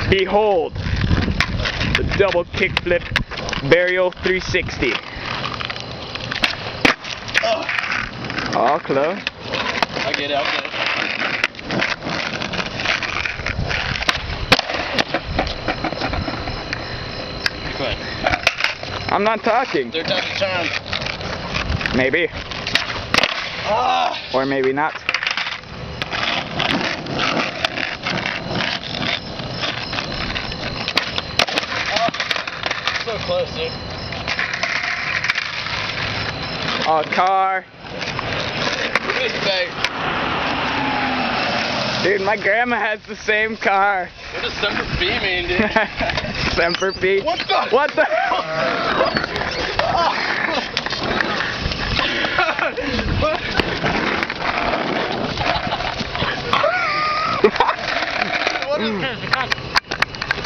Behold, the double kickflip burial 360. Oh, close. I'll get it, I'll get it. Quit. I'm not talking. Third time's the charm. Maybe. Or maybe not. So close, dude. Oh, car. Dude, my grandma has the same car. What does Semper Fi mean, dude? Semper Fi. What the? What the? What is this?